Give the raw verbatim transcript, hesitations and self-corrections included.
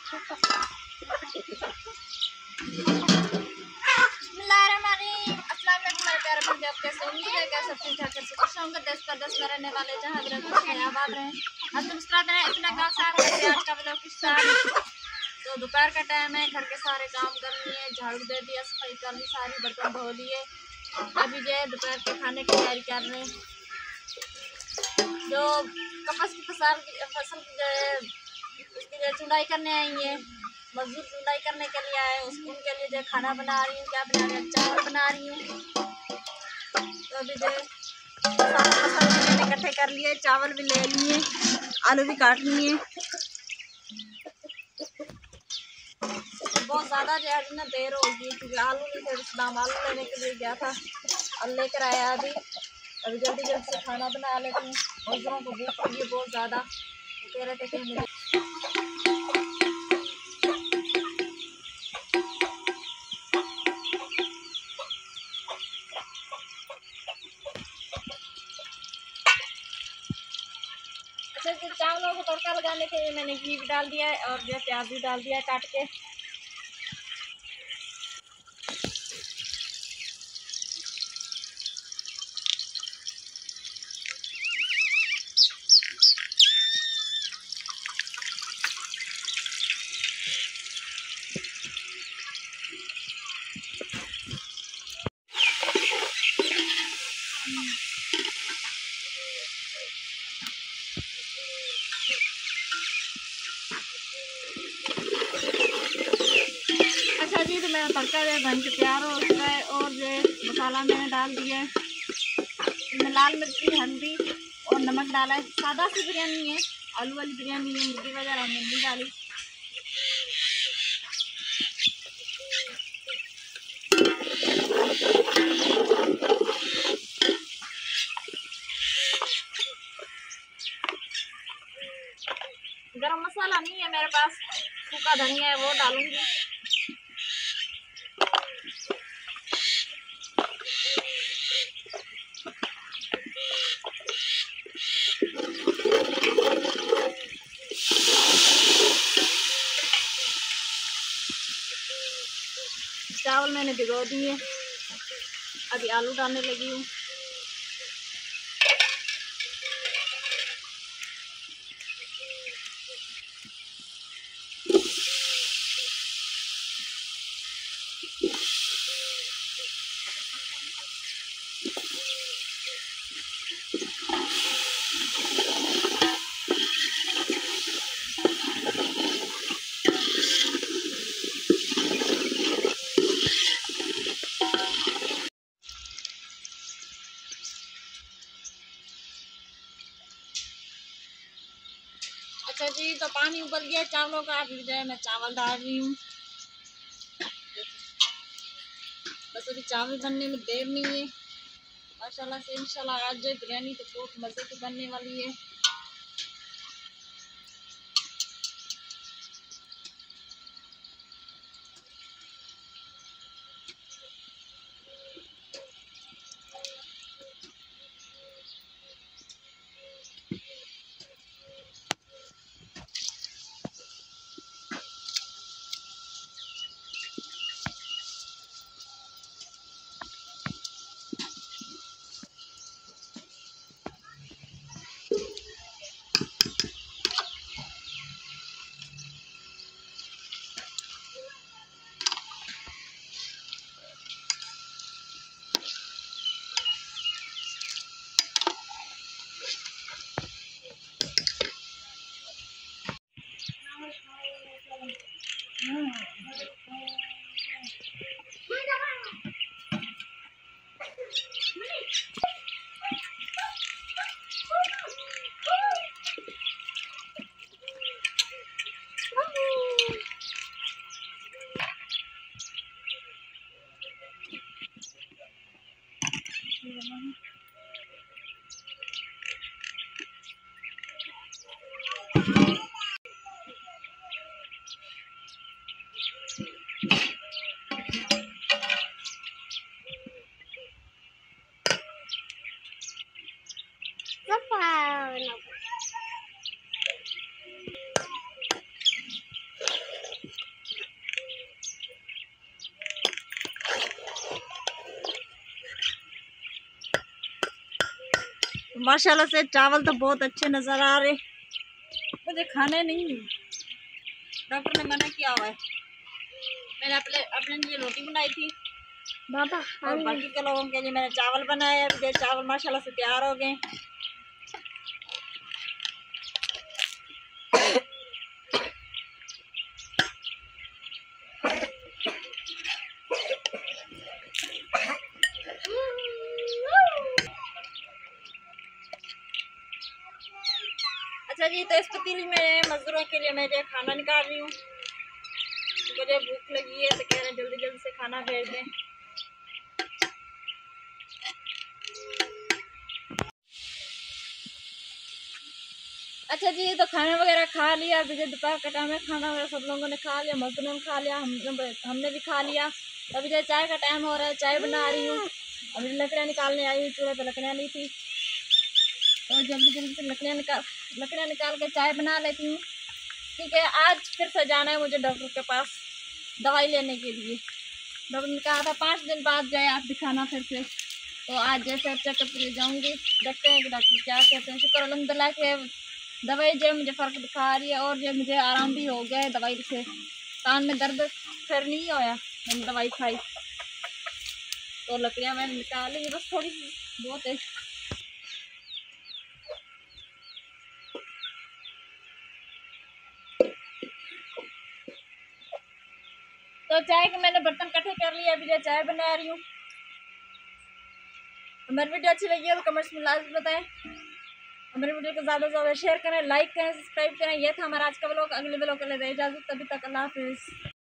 रहने वाले जहाँ भी आबाद रहे। अब तो मुस्कुराते हैं इतना गाँव सारा आज का ब्लॉग स्टार्ट। तो दोपहर का टाइम है, घर के सारे काम कर लिए, झाड़ू दे दिया, सफाई कर ली, सारी बर्तन धो लिए। अभी जो है दोपहर के खाने की तैयारी कर रहे हैं। जो कपास की फसल फसल की जो है उसकी जो चुनाई करने आई है, मजदूर चुनाई करने के लिए आए, उसको उनके लिए जो खाना बना रही हूँ। क्या बना रही हूँ? चावल बना रही हूँ। तो अभी जो सारे मसाले मैंने इकट्ठे कर लिए, चावल भी ले लिए, आलू भी काट लिए। बहुत ज़्यादा जो है ना देर हो गई क्योंकि आलू नहीं थे, दाम आलू लेने के लिए गया था और लेकर आया। अभी अभी जल्दी जल्दी से खाना बना लेती हूँ। मजदूरों को भूख लगी बहुत ज़्यादा, तो कह रहे थे कि हमें अच्छा। तो चावलों को तड़का लगाने के लिए मैंने घी भी डाल दिया है और जो प्याज भी डाल दिया है काट के। अच्छा जी, तो मेरा तड़का जो बन के तैयार हो चुका है और जो मसाला मैंने डाल दिया है। इसमें लाल मिर्ची, हल्दी और नमक डाला है। सादा सी बिरयानी है, आलू वाली बिरयानी है, मुर्गी वगैरह हमने नहीं डाली। गरम मसाला नहीं है मेरे पास, सूखा धनिया है वो डालूंगी। चावल मैंने भिगो दिए, अभी आलू डालने लगी हूँ। अच्छा जी, तो पानी उबल गया चावलों का, अभी जो है मैं चावल डाल रही हूँ। बस अभी चावल बनने में देर नहीं है। माशाल्लाह से इंशाल्लाह आज जो बिरयानी तो बहुत मज़े की बनने वाली है। माशाल्लाह से चावल तो बहुत अच्छे नज़र आ रहे, मुझे खाने नहीं, डॉक्टर ने मना किया हुआ है। मैंने अपने अपने लिए रोटी बनाई थी बाबा, और बाकी के लोगों के लिए मैंने चावल बनाए। अभी ये चावल माशाल्लाह से तैयार हो गए। अच्छा जी, तो इस पतीली में मजदूरों के लिए मैं जो खाना निकाल रही हूँ। मुझे भूख लगी है तो कह रहे हैं जल्दी जल्दी से खाना भेज दें। अच्छा जी, तो खाना वगैरह खा लिया। अभी जो दोपहर का टाइम है, खाना वगैरह सब लोगों ने खा लिया, मजदूरों ने खा लिया, हम हमने भी खा लिया। अभी जो चाय का टाइम हो रहा है, चाय बना रही हूँ। अभी लकड़ियाँ निकालने आई हूँ, चूल्हे पे लकड़ियाँ नहीं थी तो जल्दी जल्दी से लकड़ियाँ निकाल लकड़ियाँ निकाल के चाय बना लेती हूँ। ठीक है, आज फिर से जाना है मुझे डॉक्टर के पास दवाई लेने के लिए। डॉक्टर ने कहा था पाँच दिन बाद जाए आप दिखाना फिर से, तो आज जैसे चेकअप के लिए जाऊँगी। देखते हैं कि डॉक्टर क्या कहते हैं। शुक्र अल्हम्दुलिल्लाह के दवाई जो मुझे फ़र्क दिखा रही है और जो मुझे आराम भी हो गया है दवाई से। कान में दर्द फिर नहीं होया, मैंने दवाई खाई तो लकड़ियाँ मैंने निकाली, बस थोड़ी सी बहुत है। तो चाय के मैंने बर्तन इकट्ठे कर लिए, अभी जो चाय बना रही हूँ। हमारी वीडियो अच्छी लगी है तो कमेंट्स में लाजमी बताएं। हमारे वीडियो को ज़्यादा से ज़्यादा शेयर करें, लाइक करें, सब्सक्राइब करें। यह था हमारा आज का व्लॉग। अगले व्लॉग के लिए इजाज़त, तभी तक अल्लाह हाफिज़।